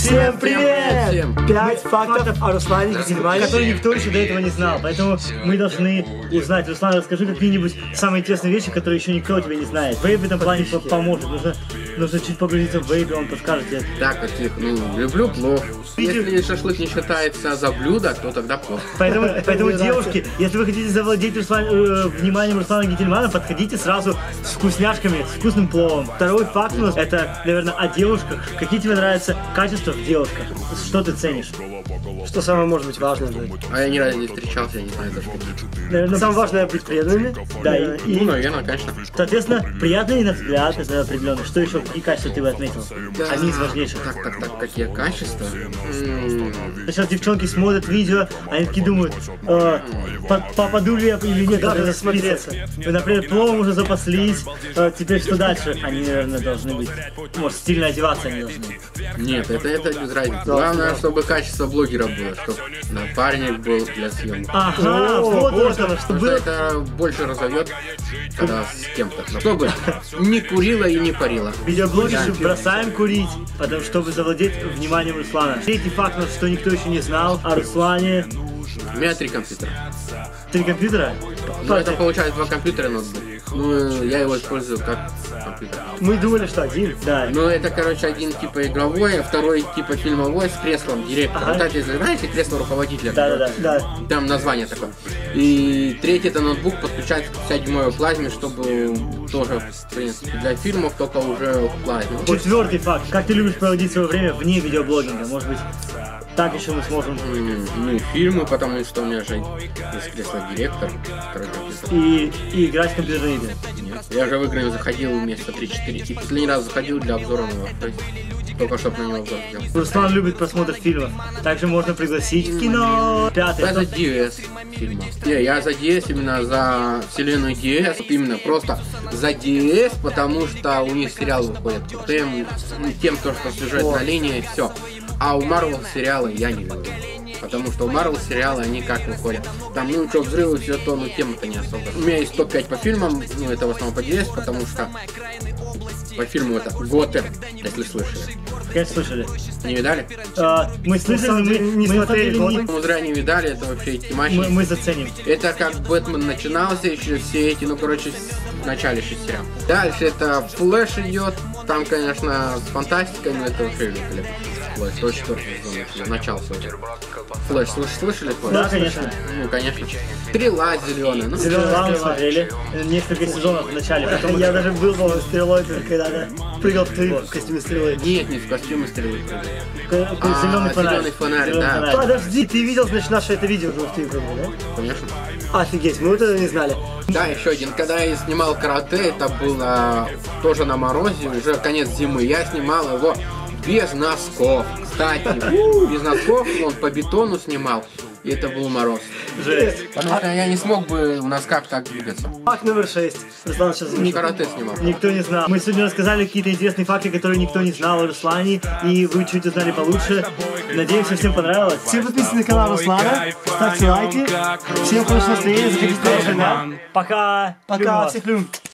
Всем привет! Всем. 5 фактов о Руслане Гительмане, которые никто еще до этого не знал. Поэтому мы должны узнать. Руслан, расскажи какие-нибудь самые интересные вещи, которые еще никто тебе не знает. Вейп в этом плане поможет. Нужно чуть погрузиться в вейп, и он подскажет тебе. Да, каких, люблю плов. Если шашлык не считается за блюдо, то тогда плов. Поэтому девушки, если вы хотите завладеть вниманием Руслана Гительмана, подходите сразу с вкусняшками, с вкусным пловом. Второй факт у нас, это, наверное, о девушках. Какие тебе нравятся качества в девушках? Что ты ценишь? Что самое может быть важное? А я ни разу не встречался, я не знаю даже какие. Наверное, Самое важное быть преданными. Да, Ну, наверное, конечно. соответственно, приятный на взгляд, это определенно. Что еще, какие качества ты бы отметил? Да. Одни из важнейших. Так, какие качества? Сейчас девчонки смотрят видео, они такие думают, попаду ли я или нет, Куда надо засмотреться. засмотреться. Например, пловом уже запаслись, теперь что дальше? Они, наверное, должны быть, может, стильно одеваться они должны. Нет, это без разницы. Главное, чтобы качество блогера было, чтобы напарник был для съемок. Ага, вот оно, что Потому что было. это больше разовьет, когда с кем-то. Чтобы не курила и не парила. Видеоблогерши Да. бросаем курить, потому чтобы завладеть вниманием Руслана. Третий факт, что никто еще не знал о Руслане. У меня 3 компьютера. 3 компьютера? Ну, это получается 2 компьютера ноутбук. Ну, я его использую как компьютер. Мы думали, что один. Да. Ну, это, короче, один типа игровой, а второй типа фильмовой с креслом директора. Ага. Вот это, знаете, кресло руководителя? Да. Там название такое. И третий это ноутбук подключается к 50-дюймовой плазме, чтобы тоже, в принципе, для фильмов только уже в плазме. Четвертый факт. Как ты любишь проводить свое время вне видеоблогинга? Может быть, так еще мы сможем Ну, фильмы, потому что у меня же есть кресло-директор, второй компьютер. и играть в компьютерные игры. Нет. Я же в игры заходил месяца 3-4. И последний раз заходил для обзора на него. То есть, только чтобы на него обзор сделать. Руслан любит просмотр фильмов. Также можно пригласить в кино. Пятый. Я за DS фильма. Не, я за DS, именно за вселенную DS, именно просто за DS, потому что у них сериал выходит тем, что сюжетная линия, все. А у Marvel сериала я не люблю. Потому что у Marvel сериала они как выходят. Там, что, взрывы, все то, но тема-то не особо. У меня есть топ-5 по фильмам, это в основном по DS, потому что по фильму это Готэм, если слышали. Конечно, слышали. Не видали? Мы слышали, но мы не смотрели Готэм. Ну, зря не видали, это вообще эти матчи. мы заценим. Это как Бэтмен начинался, еще все эти, в начале сериала. Дальше это Флэш идет, там, конечно, с фантастикой, но это вообще великолепно. Флэш, то 4-й сезон, начало своего. Флэш, слышали Флэш? Да, конечно. Ну, конечно. Стрела зеленая. Ну, Стрела мы смотрели. Несколько сезонов в начале. Потом Я даже был, по-моему, стрелой, когда прыгал в костюме стрелы. Нет, не в костюме стрелы. зеленый фонарь. Зеленый фонарь, Зеленый да. фонарь. Подожди, ты видел, значит, наше это видео в Твиттере, да? Конечно. Офигеть, мы вот это не знали. Да, еще один. Когда я снимал карате, это было тоже на морозе, уже конец зимы. Я снимал его без носков. Кстати, без носков он по бетону снимал. И это был мороз. Жесть. Потому что я не смог бы в носках так двигаться. Факт номер 6. Руслан сейчас Не карате снимал. Никто не знал. Мы сегодня рассказали какие-то интересные факты, которые никто не знал о Руслане, и вы чуть узнали получше. Надеемся, всем понравилось. Все подписывайтесь на канал Руслана, ставьте лайки. Всем хорошего настроения, заходите на канал. Пока. Пока, всех любим.